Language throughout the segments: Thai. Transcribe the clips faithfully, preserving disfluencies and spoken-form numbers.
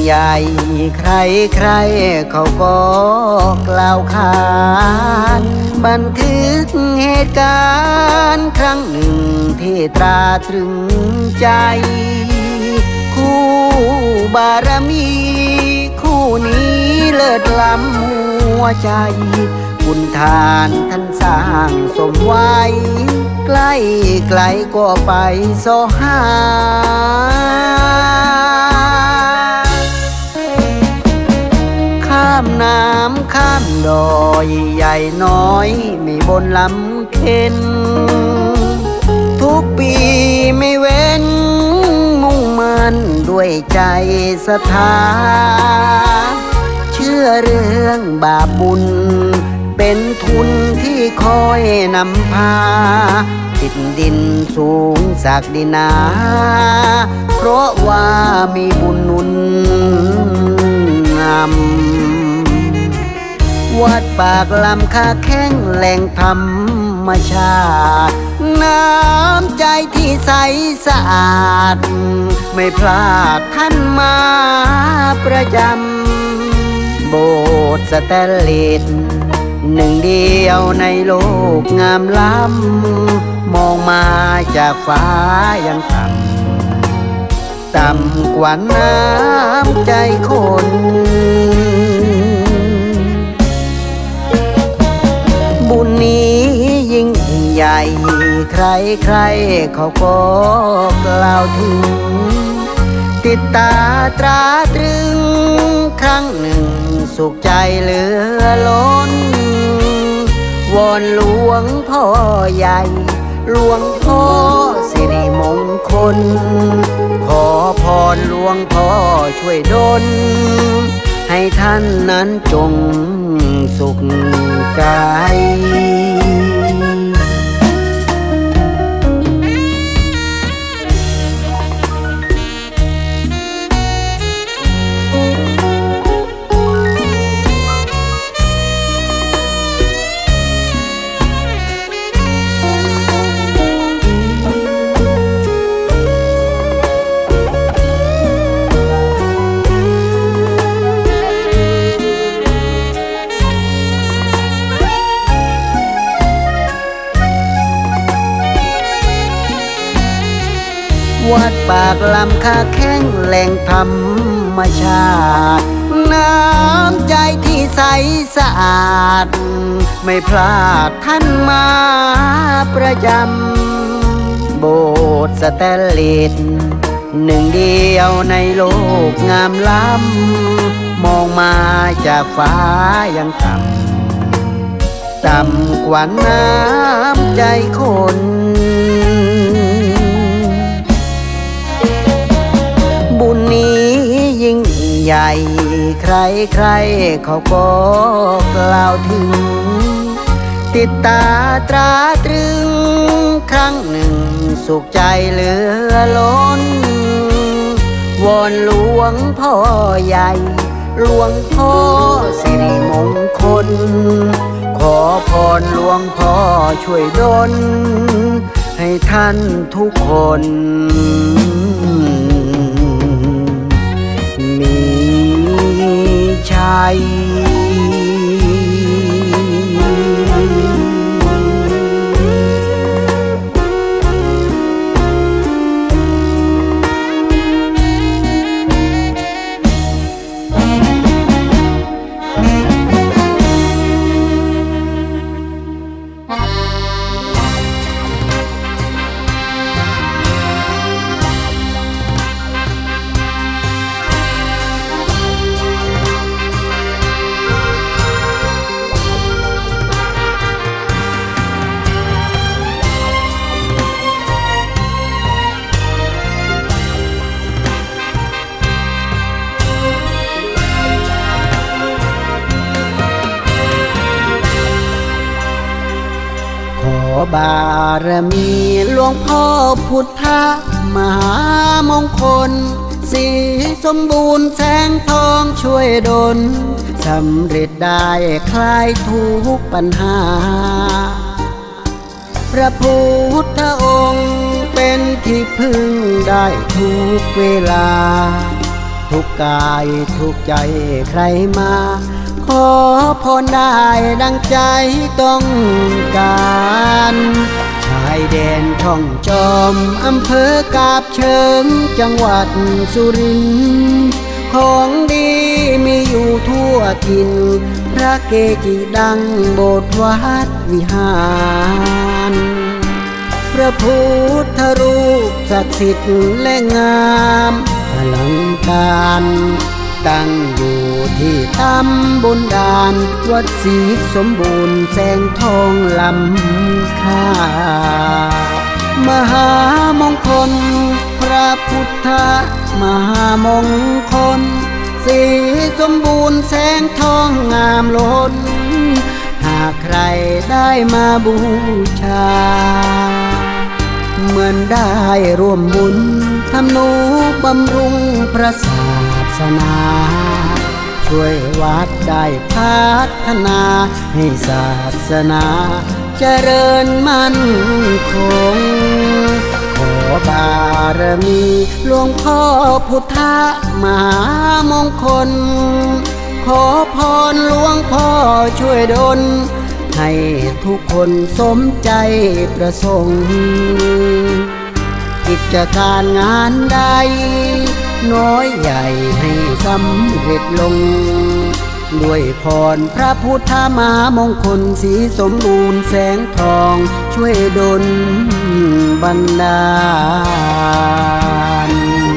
ใหญ่ใครใครเขาก็กล่าวขานบันทึกเหตุการณ์ครั้งหนึ่งที่ตราตรึงใจคู่บารมีคู่นี้เลิศล้ำหัวใจบุญทานท่านสร้างสมไว้ใกล้ไกลก็ไปโซหาข้ามน้ำข้ามดอยใหญ่น้อยไม่บนลำเค็นทุกปีไม่เว้นมุ่งมั่นด้วยใจศรัทธาเชื่อเรื่องบาปบุญเป็นทุนที่คอยนำพาติดดินสูงศักดินาเพราะว่ามีบุญหนุนนำวัดปากลำคาแข้งแหล่งธรรมชาติน้ำใจที่ใสสะอาดไม่พลาดท่านมาประจำโบสถ์สแตนเลสหนึ่งเดียวในโลกงามล้ำมองมาจากฟ้ายังต่ำต่ำกว่าน้ำใจคนบุญนี้ยิ่งใหญ่ใครใครเขาก็กล่าวถึงติดตาตราตรึงครั้งหนึ่งสุขใจเหลือล้นวอนหลวงพ่อใหญ่หลวงพ่อสิริมงคลขอพรหลวงพ่อช่วยดลให้ท่านนั้นจงสุขใจวัดปากลำคาแข้งแหล่งธรรมชาติน้ำใจที่ใสสะอาดไม่พลาดท่านมาประจำโบสถ์สแตนเลสหนึ่งเดียวในโลกงามล้ำมองมาจากฟ้ายังต่ำต่ำกว่าน้ำใจคนบุญนี้ยิ่งใหญ่ใครใครเขาก็กล่าวถึงติดตาตราตรึงครั้งหนึ่งสุขใจเหลือล้นวอนหลวงพ่อใหญ่หลวงพ่อสิริมงคลขอพรหลวงพ่อช่วยดลให้ท่านทุกคนมีชัยบารมีหลวงพ่อพุทธมหามงคลสีสมบูรณ์แสงทองช่วยดลสำเร็จได้คลายทุกปัญหาพระพุทธองค์เป็นที่พึ่งได้ทุกเวลาทุกกายทุกใจใครมาขอพรได้ดังใจต้องการชายแดนท่องจอมอำเภอกาบเชิงจังหวัดสุรินทร์ของดีมีอยู่ทั่วถิ่นพระเกจิดังโบสถ์วัดวิหารพระพุทธรูปศักดิ์สิทธิ์และงามอลังการตั้งอยู่ที่ตำบลดานวัดศรีสมบูรณ์แสงทองลำค่ามหามงคลพระพุทธมหามงคลศรีสมบูรณ์แสงทองงามล้นหากใครได้มาบูชาเหมือนได้ร่วมบุญทำนุบำรุงพระศาสนาช่วยวัดได้พัฒนาให้ศาสนาเจริญมั่นคงขอบารมีหลวงพ่อพุทธมหามงคลขอพรหลวงพ่อช่วยดลให้ทุกคนสมใจประสงค์กิจการงานใดน้อยใหญ่ให้สำเร็จลงด้วยพรพระพุทธมหามงคลสีสมบูรณ์แสงทองช่วยดลบันดาล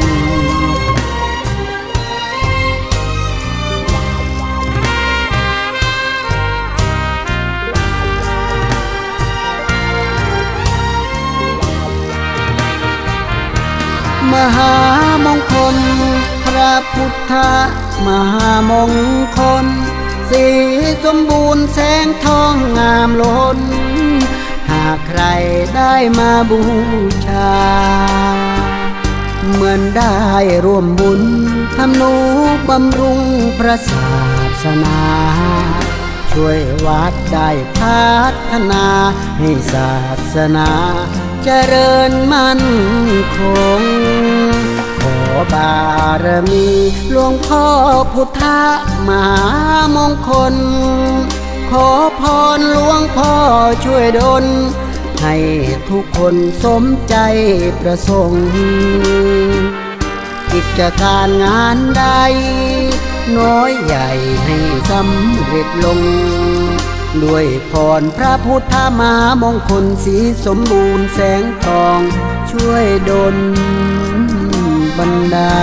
มหามงคลพระพุทธมหามงคลสีสมบูรณ์แสงทองงามล้นหากใครได้มาบูชาเหมือนได้ร่วมบุญทำนุบำรุงพระศาสนาช่วยวัดได้พัฒนาให้ศาสนาเจริญมั่นคงขอบารมีหลวงพ่อพุทธมหามงคลขอพรหลวงพ่อช่วยดลให้ทุกคนสมใจประสงค์กิจการงานใดน้อยใหญ่ให้สำเร็จลงด้วยพรพระพุทธมหามงคลสีสมบูรณ์แสงทองช่วยดลบันดา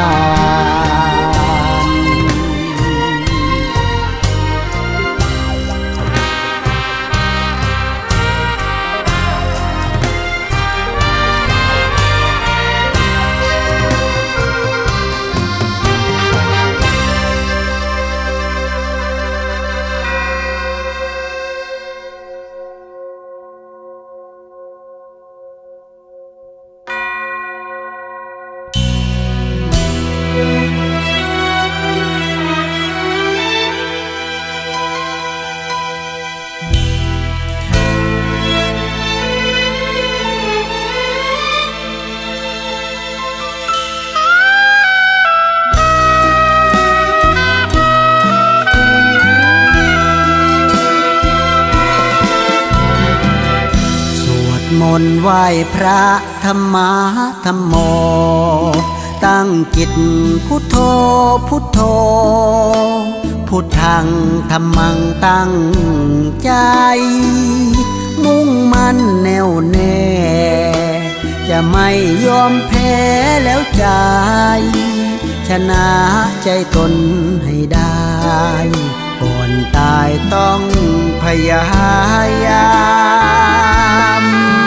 มนต์ไหว้พระธรรมะธรรมโมตั้งจิตพุทโธพุทโธพุทธังธัมมังตั้งใจมุ่งมั่นแน่วแน่จะไม่ยอมแพ้แล้วใจชนะใจตนให้ได้ก่อนตายต้องพยายาม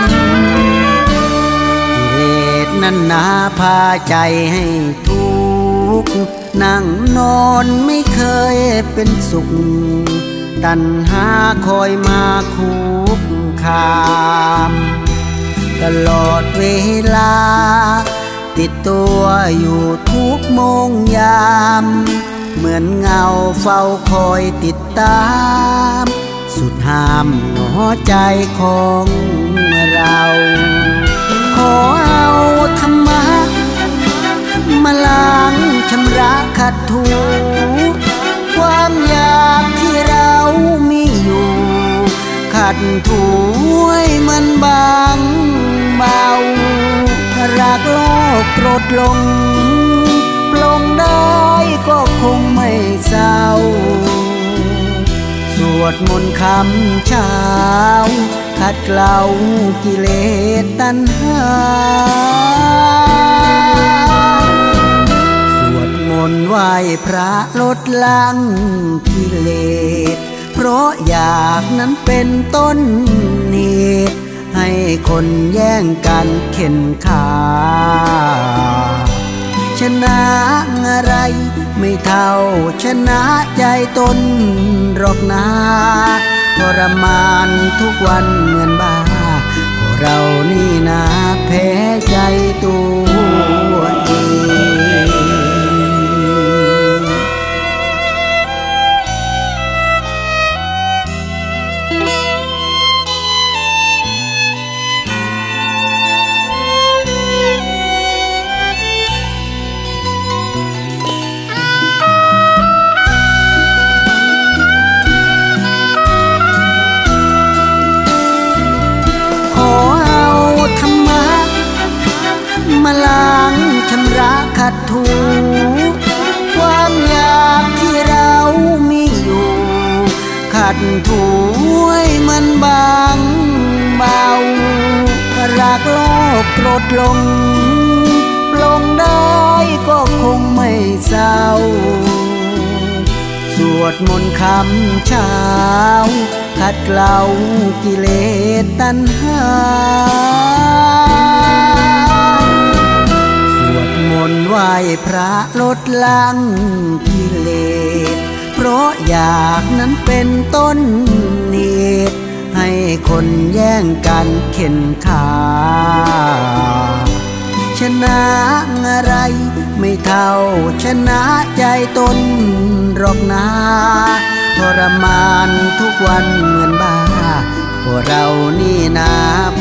นั่นนาพาใจให้ทุกข์นั่งนอนไม่เคยเป็นสุขตัณหาคอยมาคุกคามตลอดเวลาติดตัวอยู่ทุกโมงยามเหมือนเงาเฝ้าคอยติดตามสุดห้ามหนอใจของเราขอเอาธรรมะมาล้างชำระขัดถูความอยากที่เรามีอยู่ขัดถูให้มันบางเบารักโลกโกรธลงปลงได้ก็คงไม่เศร้าสวดมนต์คำเช้าขัดเกลากิเลสตัณหาสวดมนต์ไหว้พระลดล้างกิเลสเพราะอยากนั้นเป็นต้นเหตุให้คนแย่งกันเข็นขาชนะอะไรไม่เท่าชนะใจตนหรอกนาทรมานทุกวันเหมือนบ้าก็เรานี่นาแพ้ใจตัวเองมาล้างชำระขัดถูความอยากที่เรามีอยู่ขัดถูให้มันบางเบารักโลกโกรธลงปลงได้ก็คงไม่เศร้าสวดมนต์คำเช้าขัดเกลากิเลสตัณหามนต์ไหว้พระลดล้างกิเลสเพราะอยากนั้นเป็นต้นเหตุให้คนแย่งกันเข็นขาชนะอะไรไม่เท่าชนะใจตนหรอกนาทรมานทุกวันเหมือนบ้าพวกเรานี่นาแ